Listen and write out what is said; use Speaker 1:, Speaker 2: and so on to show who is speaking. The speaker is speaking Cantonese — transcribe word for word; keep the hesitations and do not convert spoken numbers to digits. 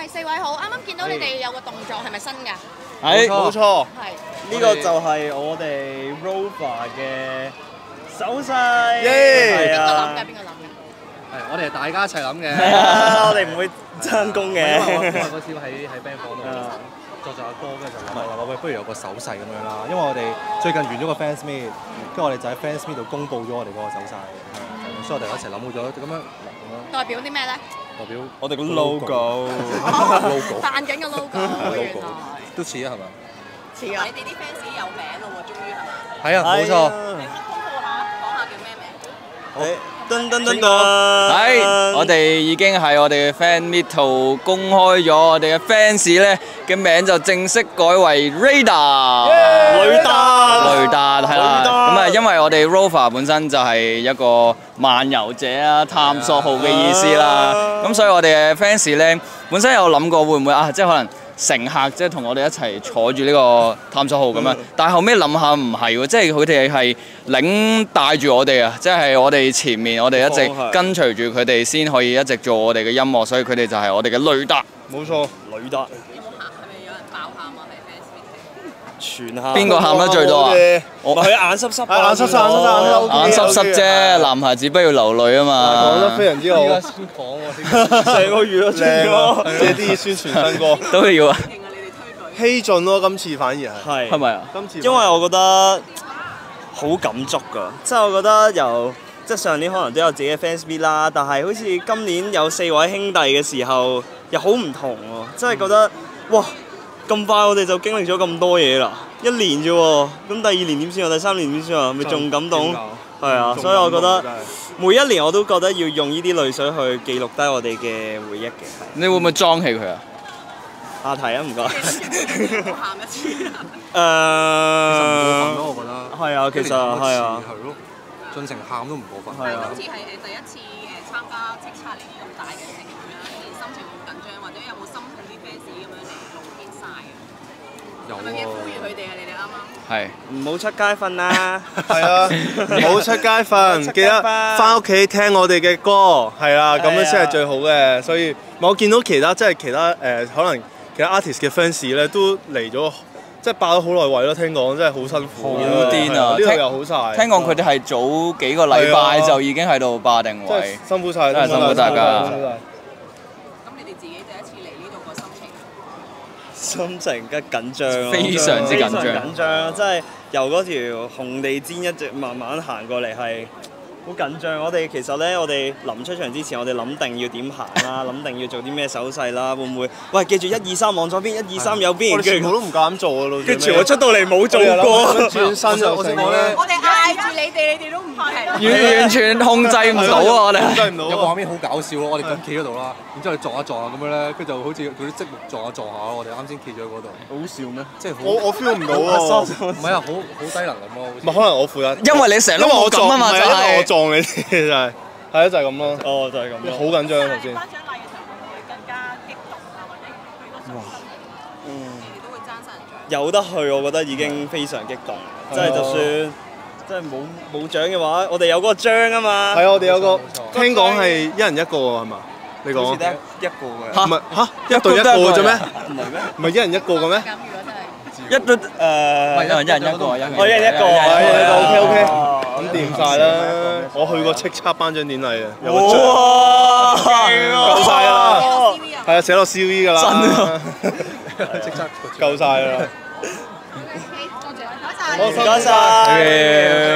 Speaker 1: 四位好，啱啱見到你哋有個動作係咪新㗎？
Speaker 2: 係冇錯，
Speaker 1: 係
Speaker 2: 呢個就係我哋 Rover 嘅手勢。
Speaker 1: 邊個諗㗎？邊個諗㗎？
Speaker 3: 係，我哋係大家一齊諗嘅。
Speaker 2: 係啊，我哋唔會爭功嘅。
Speaker 3: 因為我因為嗰次喺喺 band 房度作作下歌，跟住就諗下諗喂，不如有個手勢咁樣啦。因為我哋最近完咗個 fans meet，跟住我哋就喺 fans meet 度公佈咗我哋嗰個手勢，係所以我哋一齊諗好咗咁樣咁樣。
Speaker 1: 代表啲咩咧？
Speaker 3: 代表
Speaker 2: 我哋個 logo。
Speaker 3: logo
Speaker 1: 扮緊個 logo，原來
Speaker 3: 都似啊，係咪？
Speaker 1: 似啊！
Speaker 4: 你哋啲 fans 有名咯喎，終於係嘛？
Speaker 3: 係啊，冇錯。
Speaker 4: 你公佈下，講下叫咩名？
Speaker 2: 噔噔噔噔！
Speaker 5: 係，我哋已經喺我哋嘅 fan meet 圖公開咗，我哋嘅 fans 咧嘅名就正式改為 Radar。
Speaker 2: 雷達。
Speaker 5: 雷達係啦，咁啊，因為我哋 Rover 本身就係一個漫遊者啊、探索號嘅意思啦，咁所以我哋嘅 fans 咧本身有諗過會唔會啊，即係可能乘客即係同我哋一齊坐住呢個探索號咁樣，但係後尾諗下唔係喎，即係佢哋係領帶住我哋啊，即係我哋前面我哋一直跟隨住佢哋先可以一直做我哋嘅音樂，所以佢哋就係我哋嘅雷達。
Speaker 2: 冇錯，雷達。
Speaker 4: 有冇喊？係咪有人爆喊啊？喺 fans meeting？
Speaker 2: 全喊。
Speaker 5: 邊個喊得最多啊？
Speaker 2: 我佢眼濕濕，
Speaker 6: 眼濕濕，
Speaker 5: 眼濕濕啫，男孩子不要流淚啊嘛。
Speaker 6: 講得非常之好。
Speaker 3: 而家先講喎，
Speaker 6: 成個月都靚咯，借啲宣傳新歌
Speaker 5: 都要啊。
Speaker 6: 希進咯，今次反而係。
Speaker 2: 係。
Speaker 5: 係咪啊？
Speaker 6: 今次。
Speaker 2: 因為我覺得好感觸㗎，即係我覺得由即係上年可能都有自己嘅 fans meet 啦，但係好似今年有四位兄弟嘅時候又好唔同喎，即係覺得哇咁快我哋就經歷咗咁多嘢啦，一年啫喎，咁第二年點算啊？第三年點算啊？咪仲感動？係啊，所以我覺得每一年我都覺得要用呢啲淚水去記錄低我哋嘅回憶嘅。
Speaker 5: 你會唔會裝起佢啊？
Speaker 2: 下題啊，唔該。
Speaker 4: 喊一次。
Speaker 2: 誒。
Speaker 3: 其實唔過分咯，我覺得。
Speaker 2: 係啊，其實係啊。
Speaker 3: 係咯，盡情喊都唔過分。
Speaker 4: 係啊。今次係誒第一次誒參加叱咤呢啲咁大嘅盛會啦，依然心情好緊張，或者有冇心痛啲 fans 咁樣嚟露天晒啊？
Speaker 3: 有
Speaker 4: 係咪幾呼籲佢哋啊？你哋啱啱？
Speaker 5: 係。
Speaker 2: 唔好出街瞓啦。
Speaker 6: 係啊，唔好出街瞓，記得翻屋企聽我哋嘅歌，係啊，咁樣先係最好嘅。所以我見到其他即係其他誒可能。其他 artist 嘅 fans 咧都嚟咗，即係爆咗好耐位咯。聽講真係好辛苦，
Speaker 5: 好癲啊！
Speaker 6: 呢度又好晒。
Speaker 5: 聽講佢哋係早幾個禮拜就已經喺度霸定位，
Speaker 6: 辛苦晒，
Speaker 5: 真係辛苦大家。
Speaker 4: 咁你哋自己第一次嚟呢度個心情？
Speaker 2: 心情梗緊張，
Speaker 5: 非常之緊張。
Speaker 2: 緊張，即係由嗰條紅地氈一直慢慢行過嚟係。好緊張！我哋其實咧，我哋臨出場之前，我哋諗定要點行啦，諗定要做啲咩手勢啦，會唔會？喂，記住一二三往左邊，一二三右邊。
Speaker 6: 我哋全部都唔敢做啊，老
Speaker 2: 跟住全部出到嚟冇做過。
Speaker 6: 轉身就成咧。
Speaker 4: 我哋嗌住你哋，你哋都唔係。
Speaker 5: 完完全控制唔到啊！我哋
Speaker 6: 控制唔到。
Speaker 3: 有個畫面好搞笑咯，我哋咁企喺度啦，然之後撞一撞啊咁樣咧，跟住就好似嗰啲積木撞一撞下咯。我哋啱先企咗喺嗰度。
Speaker 2: 好笑咩？
Speaker 3: 即係
Speaker 6: 我我 feel 唔到喎。
Speaker 3: 唔係啊，好好低能咁咯。
Speaker 6: 唔係可能我負責。
Speaker 5: 因為你成日都冇咁啊嘛，就係。
Speaker 6: 因為我撞你先就係。係啊，就係咁咯。
Speaker 2: 哦，就係咁咯。
Speaker 6: 好緊張頭先。
Speaker 4: 頒獎禮嘅時候會唔會更加激動啊？或者舉個手勢？嗯，你哋都會爭新人獎。
Speaker 2: 有得去，我覺得已經非常激動。即係就算即係冇冇獎嘅話，我哋有嗰個章啊嘛。
Speaker 6: 係啊，我哋有個聽講係一人一個喎，係嘛？你講。
Speaker 2: 好似得一個嘅。
Speaker 6: 唔係嚇，一對一個啫咩？
Speaker 2: 唔係咩？
Speaker 6: 唔係一人一個嘅咩？
Speaker 5: 一對誒，
Speaker 2: 唔
Speaker 5: 係一人一人一個，一人
Speaker 2: 我一人一個，
Speaker 6: 一人一個 OK OK，咁掂晒啦。我去過叱咤頒獎典禮啊，有個獎。
Speaker 2: 哇！
Speaker 6: 夠晒啦，係啊，寫落 C V 㗎啦。
Speaker 3: 真啊！叱咤
Speaker 6: 夠晒啦。
Speaker 1: 多謝，多謝。
Speaker 2: 唔該晒。